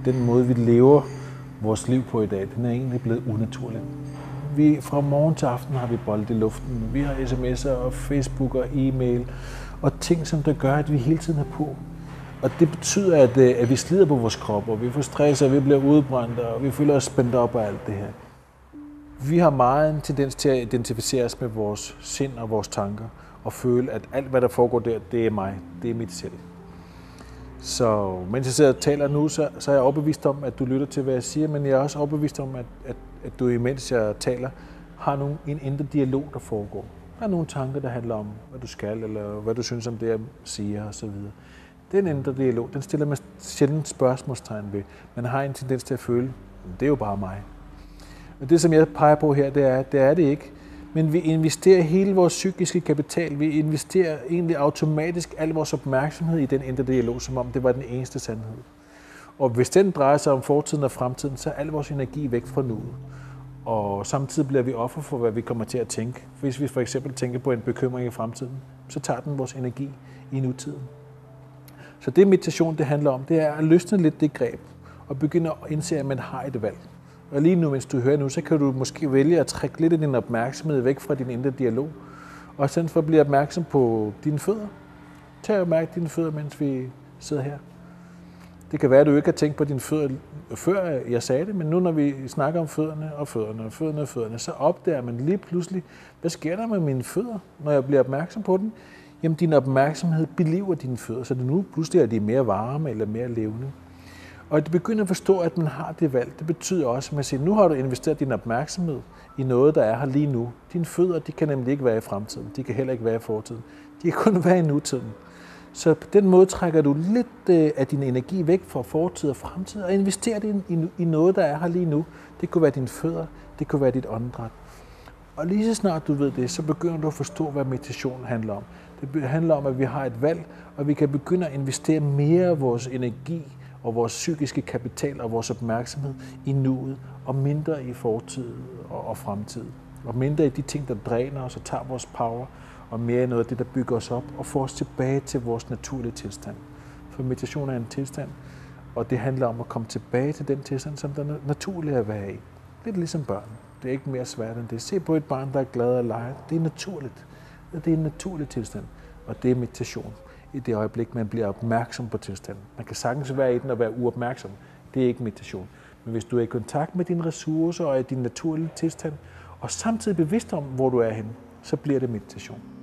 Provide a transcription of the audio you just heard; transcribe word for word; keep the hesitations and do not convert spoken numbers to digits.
den måde, vi lever vores liv på i dag, den er egentlig blevet unaturlig. Vi, fra morgen til aften har vi bolde i luften. Vi har sms'er og Facebook og e-mail og ting, som der gør, at vi hele tiden er på. Og det betyder, at, at vi slider på vores krop, og vi får stress, og vi bliver udbrændt, og vi føler os spændt op af alt det her. Vi har meget en tendens til at identificere os med vores sind og vores tanker, og føle, at alt, hvad der foregår der, det er mig, det er mit selv. Så mens jeg sidder og taler nu, så, så er jeg overbevist om, at du lytter til, hvad jeg siger, men jeg er også overbevist om, at, at, at du, imens jeg taler, har nogle, en indre dialog, der foregår. Der er nogle tanker, der handler om, hvad du skal, eller hvad du synes om det, jeg siger, osv. Den indre dialog, den stiller man sjældent spørgsmålstegn ved. Man har en tendens til at føle, at det er jo bare mig. Og det, som jeg peger på her, det er, det er det ikke. Men vi investerer hele vores psykiske kapital. Vi investerer egentlig automatisk al vores opmærksomhed i den indre dialog, som om det var den eneste sandhed. Og hvis den drejer sig om fortiden og fremtiden, så er al vores energi væk fra nuet. Og samtidig bliver vi offer for, hvad vi kommer til at tænke. Hvis vi for eksempel tænker på en bekymring i fremtiden, så tager den vores energi i nutiden. Så det meditation, det handler om, det er at løsne lidt det greb og begynde at indse, at man har et valg. Og lige nu, mens du hører nu, så kan du måske vælge at trække lidt af din opmærksomhed væk fra din indre dialog, og sådan for at blive opmærksom på dine fødder. Tag og mærk dine fødder, mens vi sidder her. Det kan være, at du ikke har tænkt på dine fødder, før jeg sagde det, men nu når vi snakker om fødderne og fødderne og fødderne og fødderne, så opdager man lige pludselig, hvad sker der med mine fødder, når jeg bliver opmærksom på den? Jamen, din opmærksomhed beliver dine fødder, så det nu pludselig er de mere varme eller mere levende. Og det begynder at forstå, at man har det valg. Det betyder også, at man siger, nu har du investeret din opmærksomhed i noget, der er her lige nu. Dine fødder, de kan nemlig ikke være i fremtiden. De kan heller ikke være i fortiden. De kan kun være i nutiden. Så på den måde trækker du lidt af din energi væk fra fortid og fremtid og investerer det i noget, der er her lige nu. Det kunne være dine fødder, det kunne være dit åndedræt. Og lige så snart du ved det, så begynder du at forstå, hvad meditation handler om. Det handler om, at vi har et valg, og vi kan begynde at investere mere af vores energi og vores psykiske kapital og vores opmærksomhed i nuet, og mindre i fortid og, og fremtid. Og mindre i de ting, der dræner os og tager vores power, og mere i noget af det, der bygger os op og får os tilbage til vores naturlige tilstand. For meditation er en tilstand, og det handler om at komme tilbage til den tilstand, som der er naturligt at være i. Lidt ligesom børn. Det er ikke mere svært end det. Se på et barn, der er glad og leger. Det er naturligt. Det er en naturlig tilstand, og det er meditation. I det øjeblik, man bliver opmærksom på tilstanden. Man kan sagtens være i den og være uopmærksom. Det er ikke meditation. Men hvis du er i kontakt med dine ressourcer og i din naturlige tilstand, og samtidig bevidst om, hvor du er henne, så bliver det meditation.